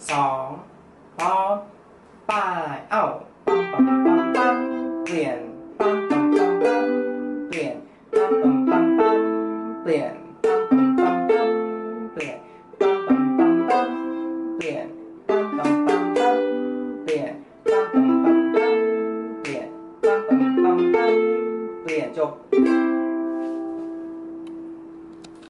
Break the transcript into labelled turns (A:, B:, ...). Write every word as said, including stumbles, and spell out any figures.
A: สองพร้อมไป้ายเอ้าปั๊มปั๊มปั๊มปั๊มเปลี่ยน